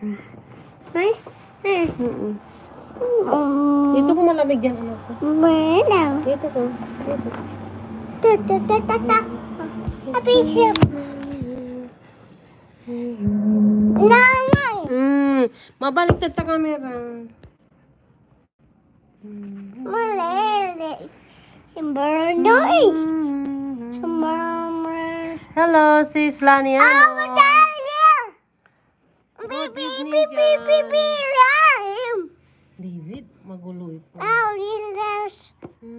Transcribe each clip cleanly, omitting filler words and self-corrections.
Ay? Dito ko malamig yan, anak ko. Bueno. Dito ko. Dito. Appreciate. Nanay. Mabaliktad ta camera. Malele. Noise. Mama. Hello, sis Lani. Oh, there. Baby. David, magulo ito. Oh, yes.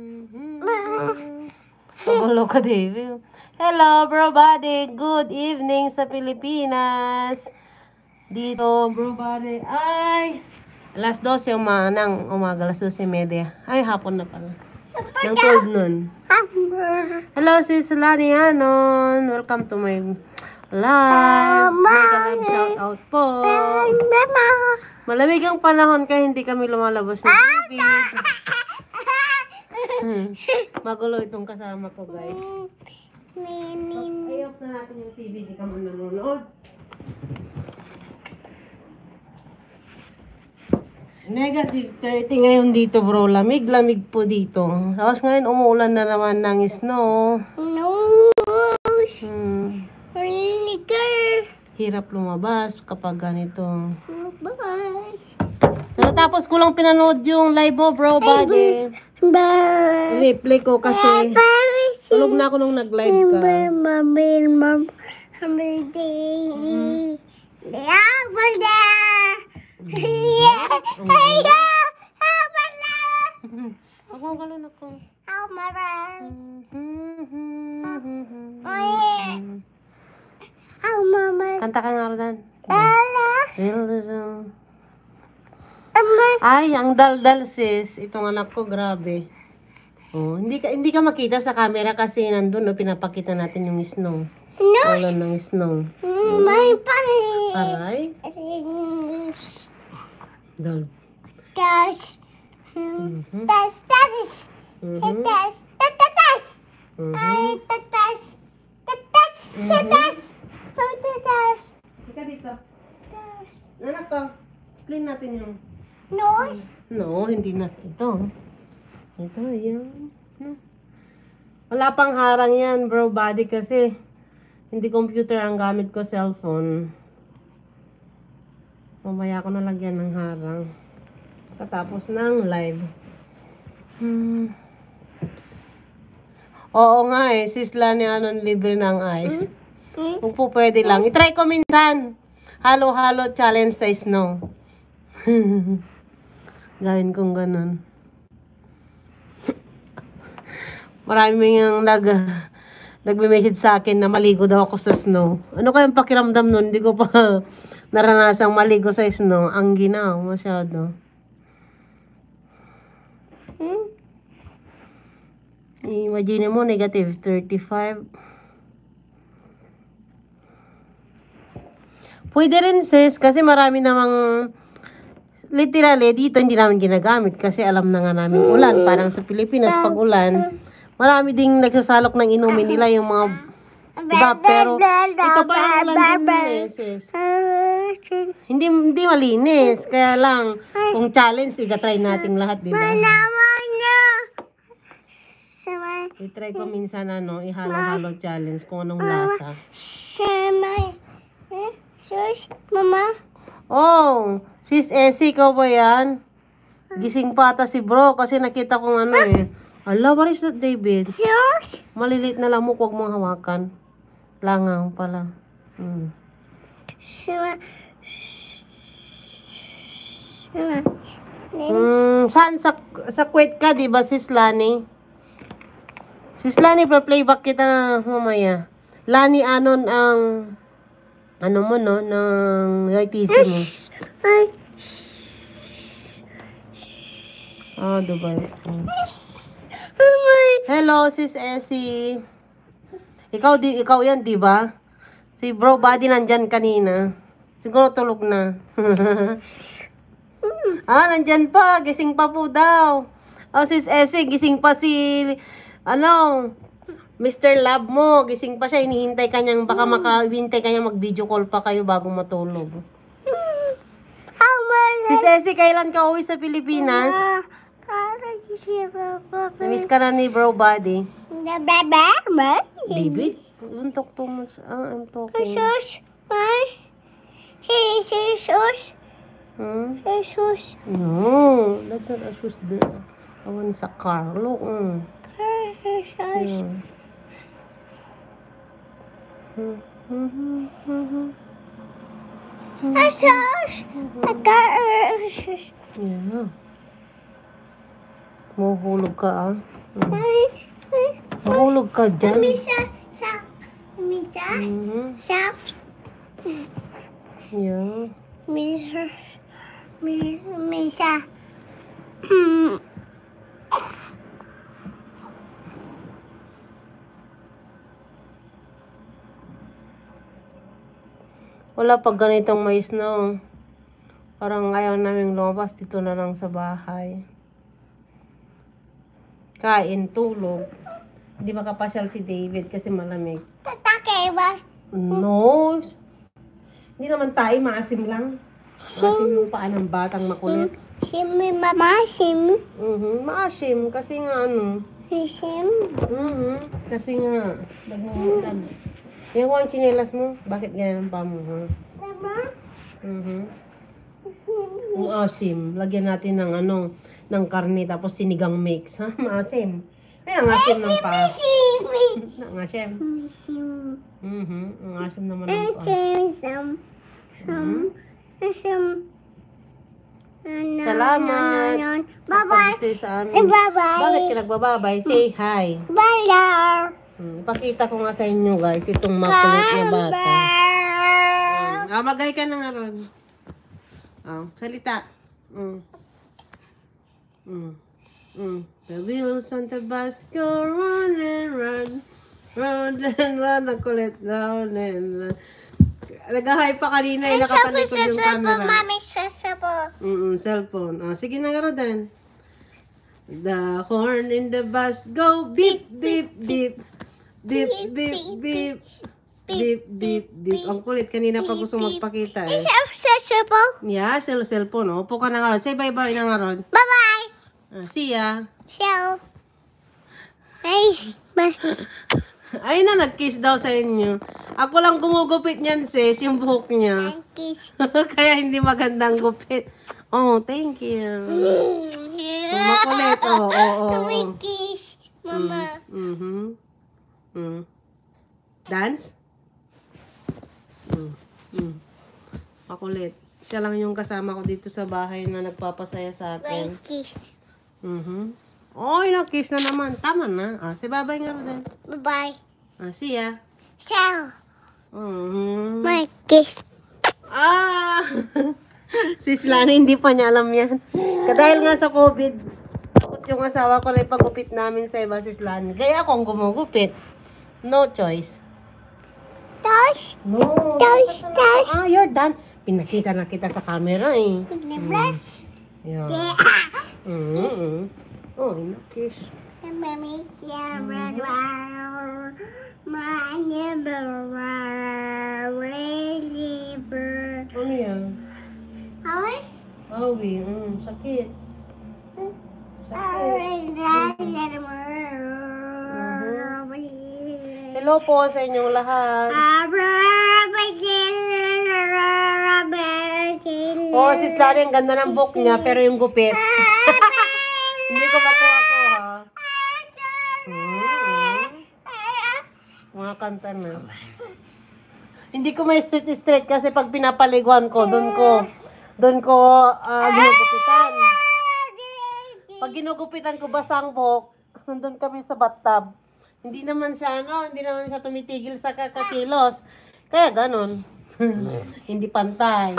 Magulo ka, David. Hello, bro buddy. Good evening sa Pilipinas. Dito, bro buddy. Ay, alas 12 ng umaga, alas 12:30. Ay, hapon na pala. Nang 12 nun. Hello, sis Lani Anon. Welcome to my live. Mega live shout out po. Malamig ang panahon kaya hindi kami lumalabas ng TV. Magulo itong kasama ko, guys. Ayok na natin yung TV, hindi ka man nanonood. Negative 30 ngayon dito, bro. Lamig-lamig po dito. Tapos ngayon umuulan na naman ng snow. No. Really good. Hirap lumabas kapag ganito. Bye. So, tapos ko lang pinanood yung live mo, bro, buddy. Bye. Replay ko kasi tulog na ako nung nag-live ka. Ako ang galon ako. Kanta ka nga, Rodan. Ay, ang daldal, sis. Itong anak ko, grabe. Oh, hindi ka makita sa camera kasi nandun, no, pinapakita natin yung snow. Wala ng snow. Aray. Dal. Ika dito. Anak ko, clean natin yung... No, hindi na. Ito. Ito, yan. Wala pang harang yan, bro, buddy, kasi hindi computer ang gamit ko, cellphone. Mamaya ko nalagyan ng harang. Katapos ng live. Oo nga eh, sis Lani Anon, libre ng ice. Kung po pwede lang. I-try ko minsan. Halo-halo challenge sa snow. Gawin kong ganun. Maraming yung nagme-message sa akin na maligo daw ako sa snow. Ano kayang pakiramdam nun? Hindi ko pa naranasang maligo sa snow. Ang ginaw, masyado. Imagine mo, negative 35. Pwede rin, sis, kasi marami namang literally dito hindi namin ginagamit kasi alam na nga namin ulan. Parang sa Pilipinas pag ulan, marami ding nagsasalok ng inumin nila yung mga iba. Pero ito parang ulan din, sis. Hindi malinis. Kaya lang, kung challenge, iga-try natin lahat, di ba? I-try ko minsan ihalo-halo challenge kung anong lasa. Mama? Oh, sis Essie, ikaw ba yan? Gising pa ata si bro kasi nakita kong Ala, what is that, David? Malilit na lamok, huwag mong hawakan. Langaw pala. Saan? Sa Kuwait ka, di ba, sis Lani? Sis Lani, pa-playback kita mamaya. Lani Anon ang ano mo, no? Ng ITC mo. Dubai. Hello, sis Essie. Ikaw yan, di ba? Si bro buddy nandyan kanina. Siguro tulog na. Nandyan pa. Gising pa po daw. Sis Essie, gising pa si, Mr. Love mo. Gising pa siya. Hinihintay kanyang, baka makahintay kanyang mag-video call pa kayo bago matulog. Si Ceci, kailan ka uwi sa Pilipinas? Namiss ka na ni Bro Buddy. David? Don't talk too much. I'm talking. Hmm? No, that's not a shoes there. I want sa car. Look. Yeah. Yeah. Mahulog ka Mahulog ka dyan. Yeah. Wala pag ganitong mais no. Parang ayaw namin lumabas dito na lang sa bahay. Kain, tulog. Hindi makapasyal si David kasi malamig. No. Hindi naman tayo, maasim lang. Maasim yung paa ng batang makulit. Maasim kasi nga ano. Kasi nga nagmumulan. Yung ang chinelas mo, bakit ganyan ang paa mo? Maasim. Lagyan natin ng ano, ng karne tapos sinigang mix. Ha? Maasim. Ay, ang asim ng paa. Ang asim. Ang asim naman ng paa. Salamat. Bye-bye. Sa amin. Bakit ka nagbababay? Say hi. Ipakita ko nga sa inyo guys, itong makulit na bata. Magay ka na nga ron. Salita. The wheels on the bus go round and round. Round and round. Ang kulit. Round and round. Nag-hi pa kanina eh. Nakatalikod yung camera. Cellphone. Sige na nga ron. The horn in the bus go beep, beep, beep. Beep, beep, beep. Beep, beep, beep. Ang kulit. Kanina pa gusto magpakita eh. Yeah, cellphone. Upo ka na nga ron. Say bye-bye na nga ron. Bye-bye. See ya. Ciao. Bye. Ay na, nag-kiss daw sa inyo. Ako lang gumugupit niyan, sis, yung buhok niya. Kiss. Kaya hindi magandang gupit. Oh, thank you. Makulit. Kiss, Mama. Dance? Makulit. Siya lang yung kasama ko dito sa bahay na nagpapasaya sa akin. Kiss. Oy, na-kiss na naman. Tama na. Si babay nga rin. Bye-bye. See ya. Ciao. My kiss. Si Slani, hindi pa niya alam yan. Dahil nga sa COVID, takot yung asawa ko na ipagupit namin sa iba si Slani. Kaya akong gumugupit. No choice. Tosh. No. Tosh. You're done. Pinakita na kita sa camera eh. Blush. Yeah. Oh, kiss. Mommy, my lazy bird. Ano yan? Hi. Awi, sakit. Hello po sa inyong lahat. Si Slani, ang ganda ng book niya, pero yung gupit. Hindi ko makuha ko, ha? Mga kanta na. Hindi ko may straight kasi pag pinapaliguan ko, doon ko ginugupitan. Pag ginugupitan ko basang buhok, doon kami sa bathtub. Hindi naman siya tumitigil sa kakakilos. Kaya ganon. Hindi pantay.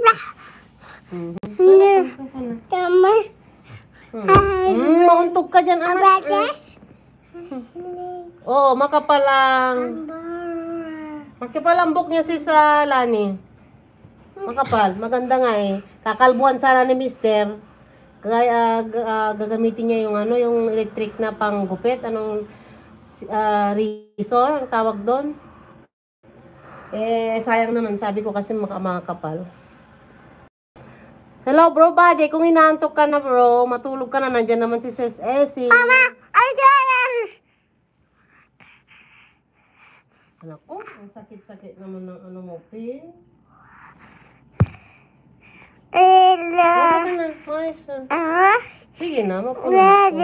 Mauntog ka dyan, anak. Makapalang book niya si Lani. Makapal, maganda nga eh. Kakalbuhan sana ni Mister. Kaya gagamitin niya yung electric na panggupit. Razor ang tawag doon. Sayang naman, sabi ko kasi makapal. Hello, bro, buddy. Kung inaantok ka na, bro, matulog ka na. Nandyan naman si Sis Essie. Mama, I'm tired. Anak ko, ang sakit-sakit naman ng ano mo, Pin. Hello. Mapa ka na. Ayos na. Sige na, mapula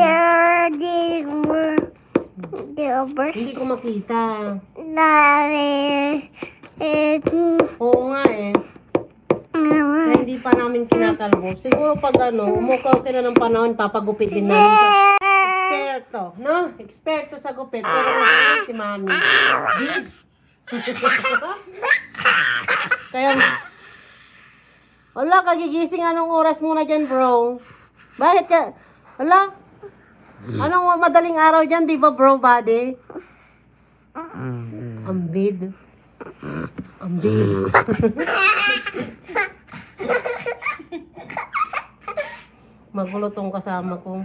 ko. Hindi ko makita. Oo nga eh. Kaya hindi pa namin kinakalbo. Siguro pag ano, umukaw ka na ng panahon, papagupit din namin sa eksperto. No? Eksperto sa gupit. Pero kung si Mami. Kaya, wala, kagigising anong oras muna dyan, bro? Bakit ka? Wala? Anong madaling araw dyan, di ba, bro, buddy? Ambid. Ambid. Magulo tong kasama ko.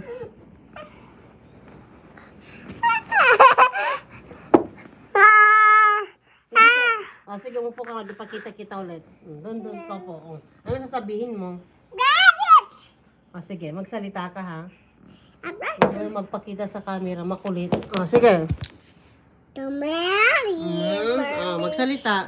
Sige, umupo ka nga. Ipakita-kita ulit. Doon ka po. Ano sasabihin mo? Sige, magsalita ka ha. Magpakita sa camera. Makulit. Sige. Magsalita.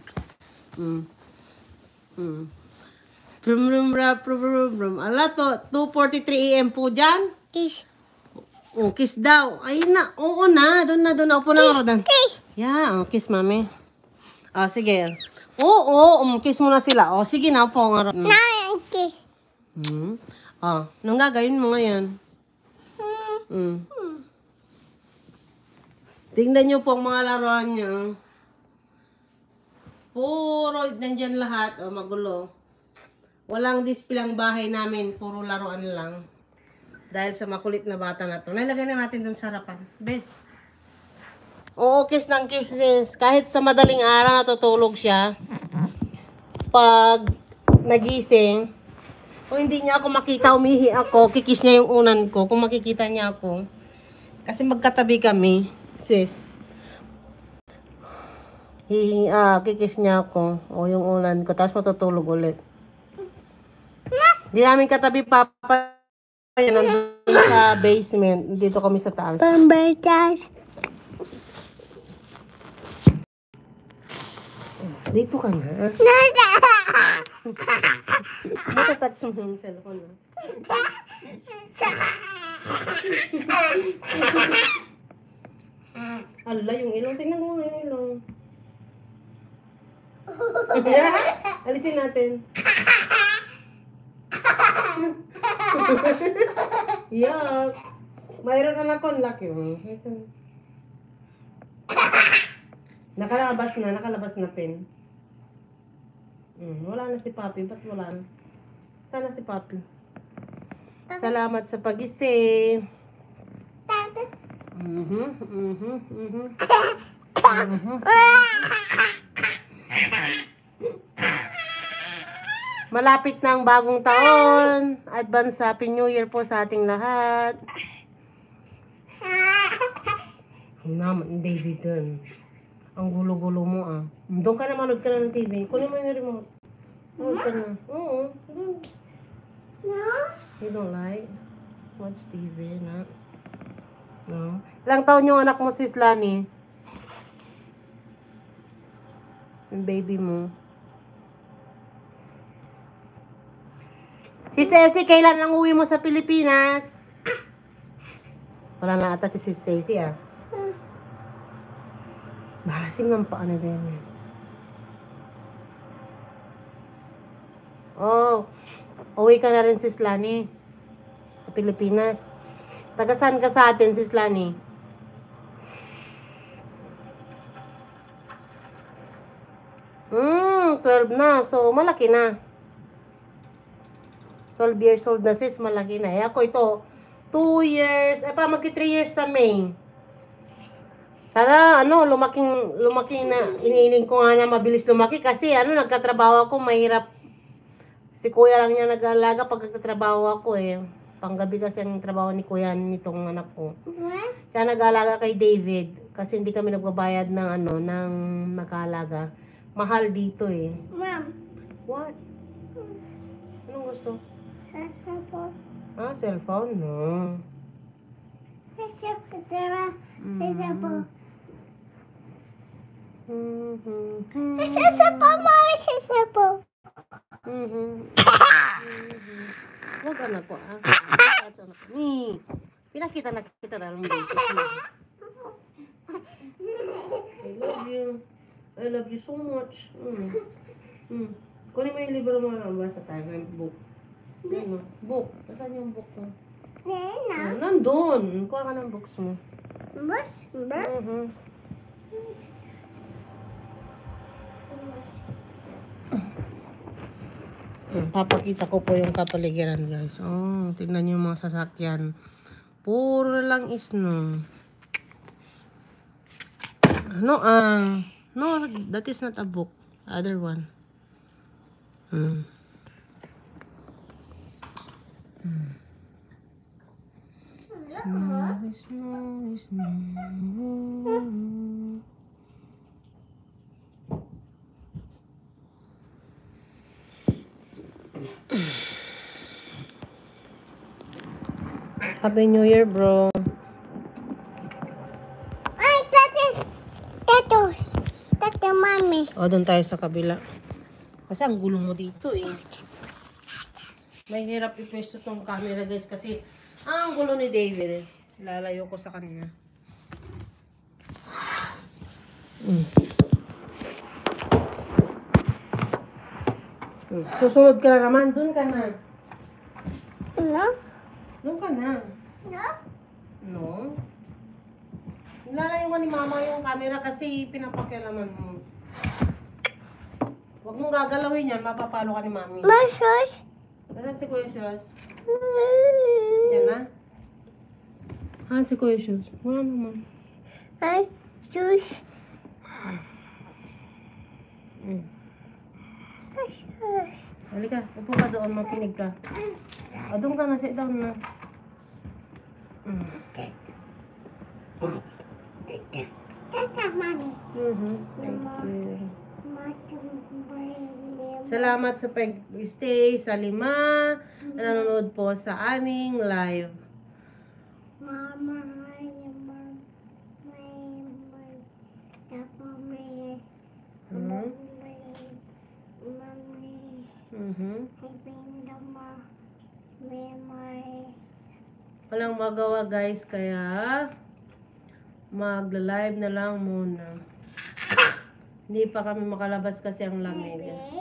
Ala to, 2:43 AM po dyan? Kiss. Kiss daw. Ayun na. Oo na. Doon na. Upo na ako. Kiss. Yeah, kiss mami. Sige. Oo, kiss mo na sila. Sige na po. Kiss. Anong gagawin mo ngayon? Tingnan nyo po ang mga laruan nyo. Puro, nandyan lahat. Magulo. Walang display ang bahay namin. Puro laruan lang. Dahil sa makulit na bata na to. Nalagay na natin dun sa harapan. Ben. Oo, kiss ng kiss. Kahit sa madaling araw natutulog siya. Pag nagising, kung hindi niya ako makita, umihi ako, kikis niya yung unan ko. Kung makikita niya ako. Kasi magkatabi kami, sis. Kikis niya ako. O yung unan ko. Tapos matutulog ulit. Hindi namin katabi, papa. Nandun sa basement. Dito kami sa taas. Pambertas. Dito ka na. Matatouch mo yung cellphone. Ala, yung ilong. Tingnan mo yung ilong. Alisin natin. Yuck. Mayroon na lang konlak yun. Nakalabas na pin. Wala na si Papi. Ba't wala na? Sana si Papi. Salamat sa pag-stay. Malapit na ang bagong taon. Advance Happy New Year po sa ating lahat. Naman, David dun. Ang gulo-gulo mo Doon ka na, manood ka na ng TV. Kunin mo yung remote. Manood ka na. Oo. No? You don't like? Watch TV, na? No? Ilang taon yung anak mo, sis Lani? Yung baby mo. Si Ceci, kailan ang uwi mo sa Pilipinas? Wala na ata si Ceci Basing ng paano din uwi ka na rin sis Lani sa Pilipinas. Taga-saan ka sa atin sis Lani? Hmm, 12 na. So, malaki na. 12 years old na sis, malaki na. Eh, ako ito, 2 years, magki 3 years sa May. Sana, lumaking na, iniiling ko nga na mabilis lumaki kasi, nagkatrabaho ako, mahirap. Si kuya lang niya nag-aalaga pag nagtatrabaho ako eh. Panggabi kasi ang trabaho ni kuya nitong anak ko. Siya nag-aalaga kay David kasi hindi kami nagbabayad ng ng mag-aalaga. Mahal dito eh. Mom. What? Anong gusto? Sasapo. Ah, cellphone? No. Sasapo, diba? Sasapo. Sasapo, mami, sasapo. Huwag anak ko, ah. Ni, pinakita na kita dalam beses mo. I love you so much. Kunin mo yung libro mo na basa tayo, may book. Ano? Book. Saan yung book mo? Nandun. Kuha ka ng books mo. Bus? Papakita ko po yung kapaligiran, guys. Oh, tingnan niyo yung mga sasakyan. Puro na lang snow. No, that is not a book. Other one. Snow. Happy New Year, bro. Ay, Tato, mami. O, doon tayo sa kabila. Kasi ang gulo mo dito, eh. May hirap ipwesto tong camera, guys, kasi ang gulo ni David, eh. Lalayo ko sa kanya. Susunod ka na naman. Doon ka na. No? Doon ka na. No? No? Lalayo ka ni mama yung camera kasi pinapakialaman mo. Huwag mong gagalawin yan. Mapapalo ka ni mami. Masos? Asan si Kuya Shos? Yan na? Asan si Kuya Shos? Wala naman. Ay, sus. Halika, upo ka doon, makinig ka. O, doon ka na, sit down na. Tata, mami. Thank you. Salamat sa pag-stay sa 5 na nanonood po sa aming live. Mama, Walang magawa, guys, kaya magla-live na lang muna. Hindi pa kami makalabas kasi ang lamig.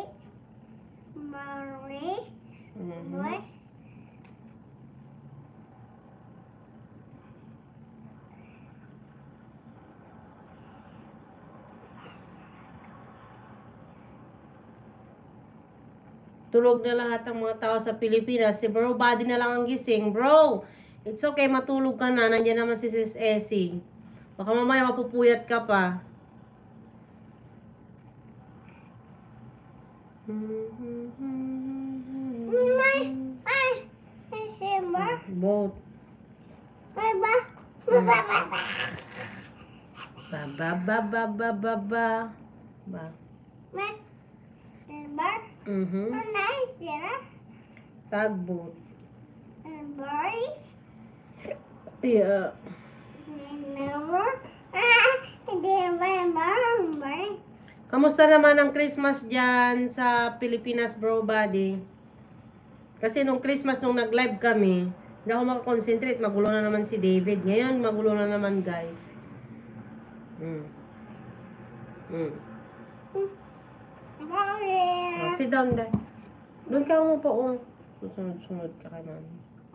Tulog na lahat ng mga tao sa Pilipinas. Si Bro Buddy na lang ang gising. Bro, it's okay, matulog ka na. Nandiyan naman si Sis Essie. Baka mamaya mapupuyat ka pa. Boat. Tugboat. Yeah. Kamusta naman ang Christmas dyan sa Pilipinas, Bro Buddy? Kasi nung Christmas, nung nag-live kami, hindi ako makakonsentrate. Magulo na naman si David. Ngayon, magulo na naman, guys. Oh, sit down, Dad. Doon ka umupo, oh. Susunod-sunod ka kay mami.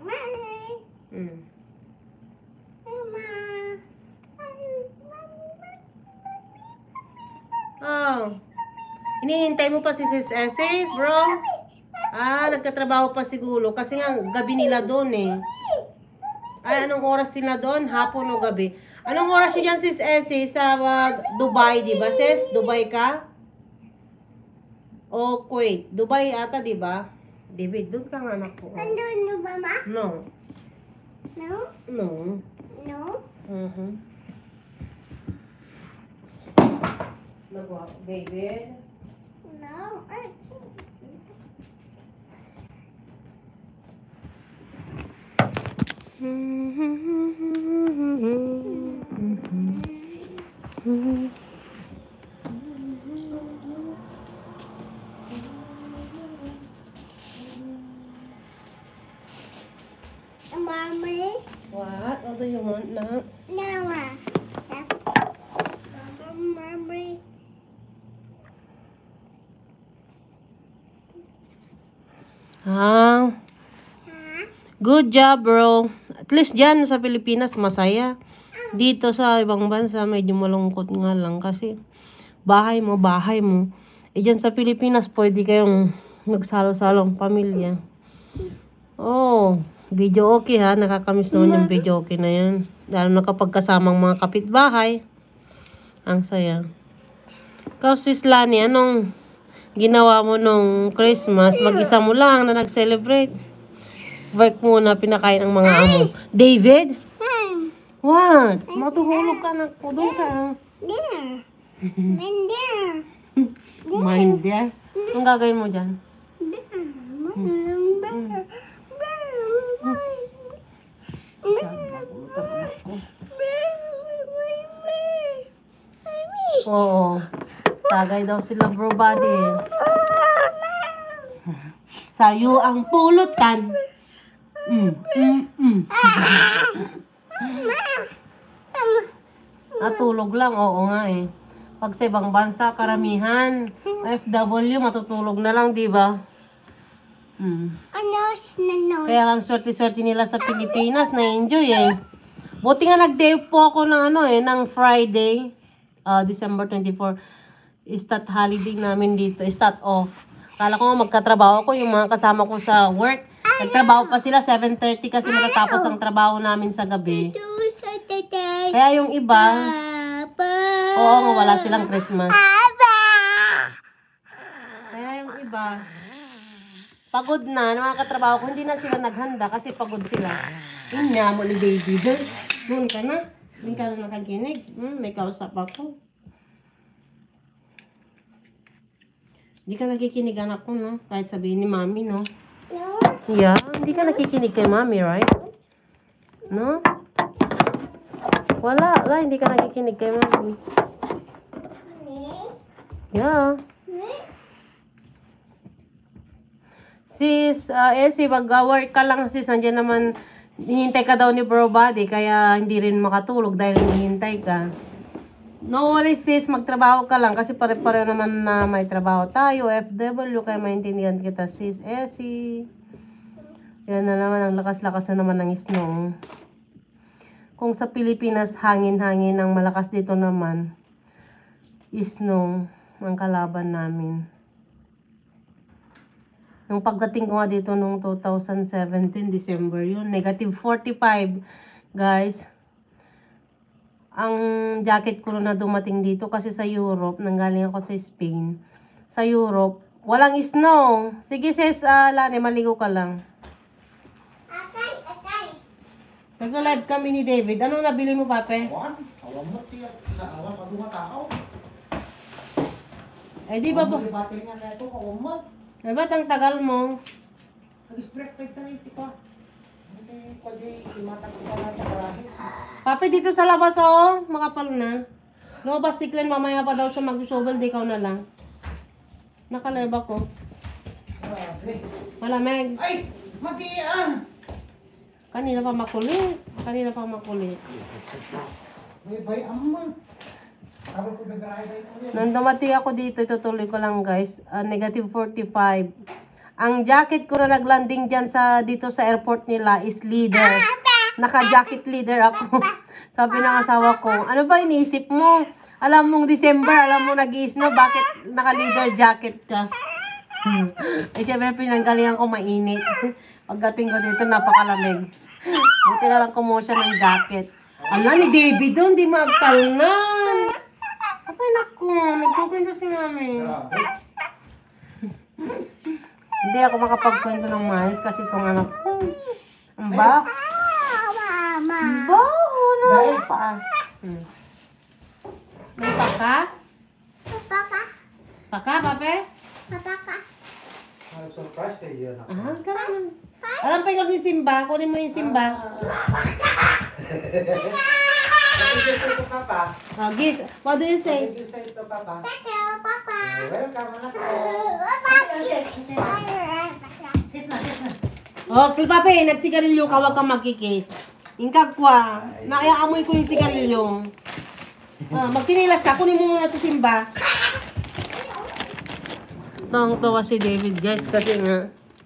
Oh. Hinihintay mo pa si Sis Essie, bro? Ah, nagkatrabaho pa siguro. Kasi nga, gabi nila doon eh. Ay, anong oras sila doon? Hapon o gabi? Anong oras yun yan, Sis Essie, sa Dubai, di ba, Sis? Dubai ka? O Kuwait? Dubai ata, di ba? David, doon ka nga, anak ko. Nandun ba, ma? No. No? No. No? Nagwa, David? No? Mommy. What? What do you want now? No. Mommy. Ah, good job, bro. At least dyan sa Pilipinas, masaya. Dito sa ibang bansa, medyo malungkot nga lang kasi bahay mo. Eh, dyan sa Pilipinas, pwede kayong magsalo-salong pamilya. Oh, video okay ha. Nakakamiss naman yung video okay na yan. Lalo na kapag kasamang mga kapitbahay. Ang saya. Ikaw, sis Lani, anong ginawa mo nung Christmas? Mag-isa mo lang na nag-celebrate. Work muna, pinakain ang mga amo. David? What? Matuhulog ka na. Doon ka. There. And there. Mind there? Anong gagawin mo dyan? Oo. Tagay daw sila, bro, buddy. Sayo ang pulutan. Natulog lang, oo nga eh. Pag sa ibang bansa, karamihan, FW, matutulog na lang, di ba? No. Kaya ang swerte-swerte nila sa Pilipinas, na-enjoy eh. Buti nga nag-day po ako ng ng Friday, December 24. Start holiday namin dito, start off. Kala ko nga magkatrabaho ko, yung mga kasama ko sa work. Nagtrabaho pa sila, 7:30 kasi matatapos ang trabaho namin sa gabi. Kaya yung iba, oo nga, wala silang Christmas. Kaya yung iba, pagod na, ng mga katrabaho ko, hindi na sila naghanda kasi pagod sila. Yun nga mo ni baby, doon ka na. Doon ka na nakakinig. May kausap ako. Hindi ka nakikinig anak ko, no? Kahit sabihin ni mami, no? Yeah, hindi ka nakikinig kay mami, right? No? Wala, hindi ka nakikinig kay mami. Yeah. Sis, Essie, mag-work ka lang sis, nandiyan naman, hinihintay ka daw ni bro body, kaya hindi rin makatulog dahil hinihintay ka. No worries sis, magtrabaho ka lang kasi pare-pareho naman na may trabaho tayo, FW, kaya maintindihan kita sis, Essie. Yan na naman, ang lakas-lakas na naman ng snow. Kung sa Pilipinas, hangin-hangin ang malakas dito naman, snow ang kalaban namin. Nung pagdating ko nga dito nung 2017, December yun, -45, guys. Ang jacket ko na dumating dito kasi sa Europe, nanggaling ako sa Spain. Sa Europe, walang snow. Sige sis, Lani, maligo ka lang. Nag-live kami ni David. Anong nabili mo, Pape? Eh, di ba po? Eh, ba't ang tagal mo? Pape, dito sa labas, oh. Makapal na. Lumabas si Glenn, mamaya pa daw siya mag-shovel. Di ikaw na lang. Nakalive ako. Malamig. Ay! Magian! Kanina pa makulit. May bayam. Sabi ko nag-ride ko yun. Nung dumating ako dito, itutuloy ko lang guys, -45. Ang jacket ko na naglanding dyan dito sa airport nila is leader. Naka-jacket leader ako. Sabi ng asawa ko, ano ba iniisip mo? Alam mong December, alam mo nag-i-snow, bakit naka-leader jacket ka? Eh syempre pinanggalingan ko mainit. Pagdating ko dito, napakalamig. Buti na lang kumuha siya ng jacket. Ala, ni David doon, di magtalnan. Ay, naku, nagkukwento si mami. Hindi ako makapagkwento ng maayos kasi itong anak ko. Ang baho. Ang baho na. Pa. May paka? Paka, Pape? I'm surprised kay yun. Ganun. Alam pa yung simba? Kunin mo yung simba. What did you say to Papa? Gis, what do you What say? did you say to Papa? Hello, Papa. Welcome, anak ko. Kiss na, kiss na. Oh, kay papi, nagsigarilyo ka, wag kang magkikis. Ingkag kwa, naayaamoy ko yung sigarilyo. Magtinilas ka, kunin mo muna sa simba. Tawang-tawa si David, guys, kasi nga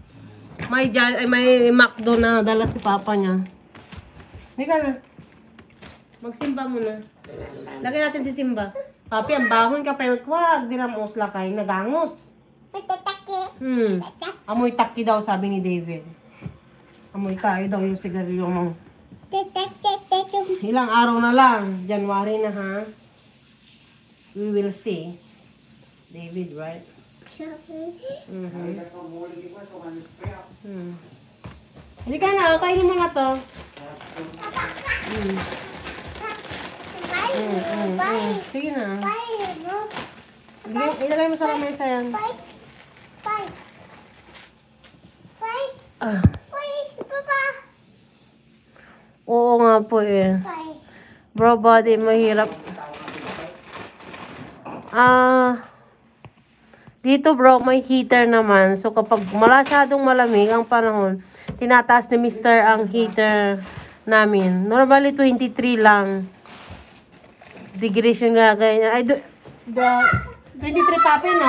may McDo na dala si papa niya. Hindi ka na. Magsimba muna. Lagyan natin si Simba. Papi, ang bahon ka pa. Wag, di na musla kayo. Nagangot. Amoy taki daw, sabi ni David. Amoy tayo daw yung sigarilyo mo. Ilang araw na lang. January na, ha? We will see. David, right? Hindi ka na, kainin mo na to. Sige na. Ilagay mo sa lamesa yan. Oo nga po eh. Bro body, mahirap. Dito bro, may heater naman. So kapag masyadong malamig ang panahon, tinataas ni Mr. ang heater namin. Normally 23 lang. Degrees yung lagay niya. 23 papi na.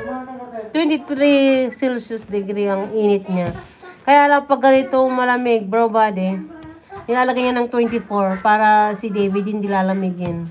23 Celsius degree ang init niya. Kaya lang pag ganito malamig, bro body, nilalagay niya ng 24 para si David hindi lalamigin.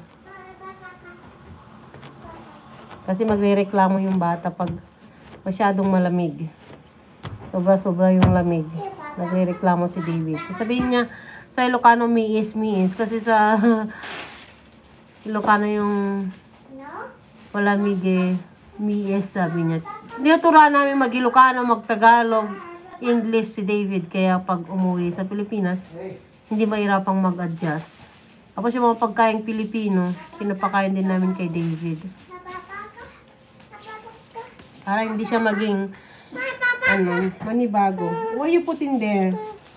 Kasi magrereklamo yung bata pag masyadong malamig. Sobra-sobra yung lamig. Nagrereklamo si David. Sasabihin niya sa Ilocano, miis. Kasi sa Ilocano yung malamig eh. Miis, sabi niya. Tinuturuan namin mag-Ilocano, mag-Tagalog, English si David. Kaya pag umuwi sa Pilipinas, hindi mahirapang mag-adjust. Tapos yung mga pagkain Pilipino, pinapakain din namin kay David. Para hindi siya maging manibago. What you put in there?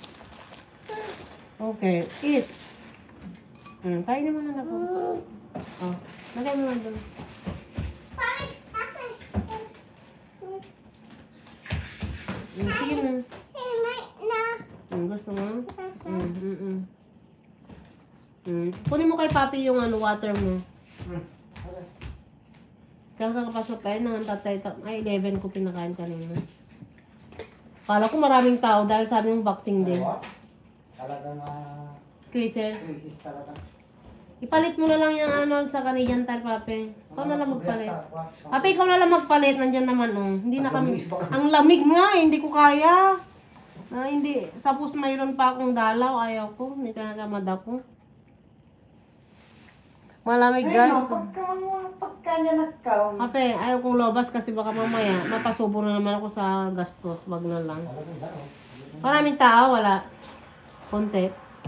Okay, eat. Kain naman na ako. Oh, lagay mo lang doon. Sige na. Gusto mo? Kunin mo kay Papi yung water mo. Kaya kakapasok kayo ng tatay, 11 ko pinakain kanina. Kala ko maraming tao dahil sabi mong Boxing Day. Talagang Crisis. crisis talaga. Ipalit mo na lang yung sa Canadian Tire, Papi. Ikaw na lang magpalit. Papi, ikaw na lang magpalit. Nandyan naman, oh. Hindi na kami. Ang lamig nga, hindi ko kaya. Hindi. Tapos mayroon pa akong dalaw. Ayaw ko. Hindi ka natamad ako. Malamig, guys. Pagka niya nagkaw. Papi, ayaw kong lobas kasi baka mamaya mapasubo na naman ako sa gastos. Wag na lang. Maraming tao, wala. Konti.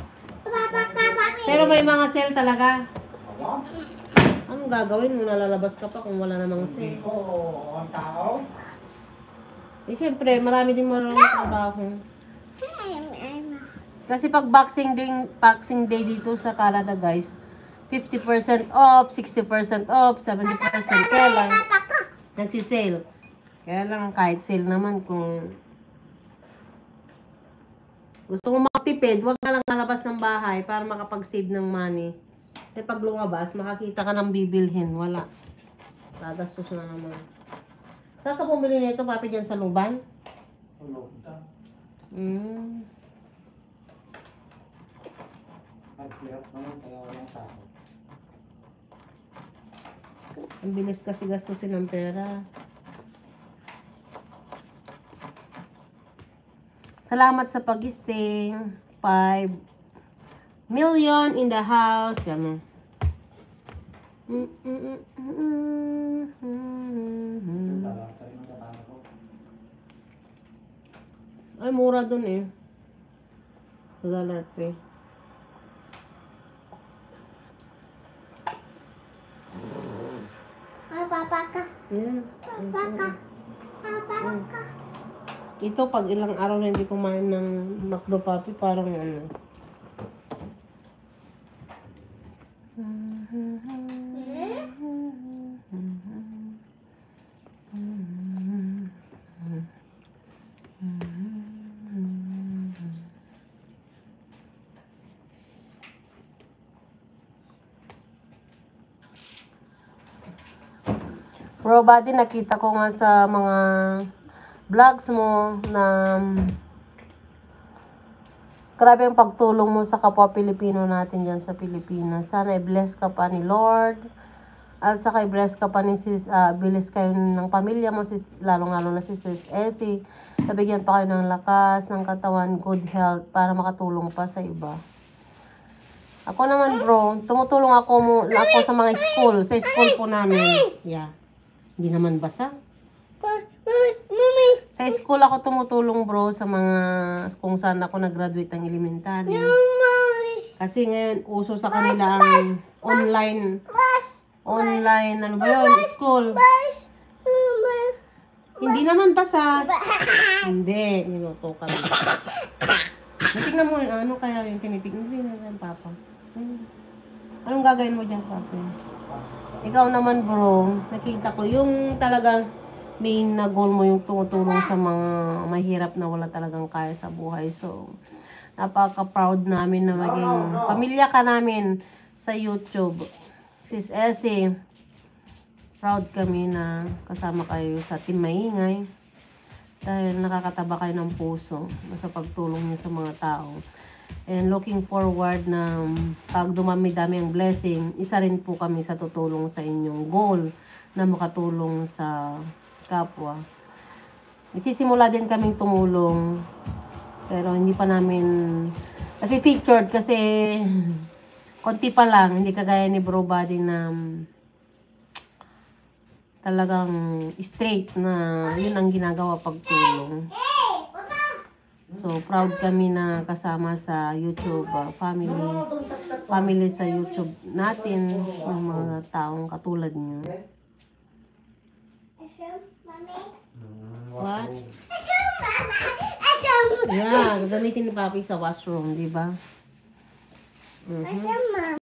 Pero may mga sale talaga. Anong gagawin mo? Nalalabas ka pa kung wala namang sale. Oo, ang tao. Eh, syempre, marami din marunong trabaho. Kasi pag Boxing Day dito sa Canada, guys, 50% off, 60% off, 70%. Kaya lang, nagsisale. Kaya lang, kahit sale naman, kung gusto mo makatipid, huwag na lang malabas ng bahay para makapag-save ng money. Eh pag lumabas, makakita ka ng bibilhin. Wala. Gagastos na naman. Saan ka bumili nito, Papi, dyan sa Luban? Lugtang. Nag-clear naman, kaya walang tao. Ang bilis kasi gastusin ng pera. Salamat sa pag-stay. 5 million in the house. Yan. Ay, mura dun eh. $1.03. Papa ka. Yeah. Papa ka. Papa ka. Ito, pag ilang araw na hindi kumain ng McDo Papi, parang ano. Bro, buddy, nakita ko nga sa mga vlogs mo na grabe ang pagtulong mo sa kapwa Pilipino natin dyan sa Pilipinas. Sana i-bless ka pa ni Lord. At saka i-bless ka pa ni Sis, bilis kayo ng pamilya mo, lalong-lalo na si Sis Essie. Nabigyan pa kayo ng lakas, ng katawan, good health, para makatulong pa sa iba. Ako naman bro, tumutulong ako sa mga school, sa school po namin. Yeah. Hindi naman basa. Sa school ako tumutulong bro sa mga kung saan ako nag-graduate ng elementary. Kasi ngayon uso sa kanila ang online, ano ba yun? School. Hindi naman basa. Hindi, niluto ka lang. Tingnan mo, ano kaya yung tinitignan? Hindi na yan, Papa. Anong gagawin mo dyan, Papa? Ikaw naman bro, nakita ko yung talagang main na goal mo yung tumutulong sa mga mahirap na wala talagang kaya sa buhay. So, napaka-proud namin na maging pamilya ka namin sa YouTube. Sis Essie, proud kami na kasama kayo sa Team Maingay dahil nakakataba kayo ng puso sa pagtulong niyo sa mga tao. And looking forward na pag dumami-dami ang blessing, isa rin po kami sa tutulong sa inyong goal na makatulong sa kapwa. Nagsisimula din kaming tumulong pero hindi pa namin na-featured kasi konti pa lang, hindi kagaya ni Bro Buddy na talagang straight na yun ang ginagawa pagtulong. So proud kami na kasama sa YouTube family sa YouTube natin, ng mga taong katulad niyo. What? Yeah, gagamitin ni Papi sa washroom, di ba?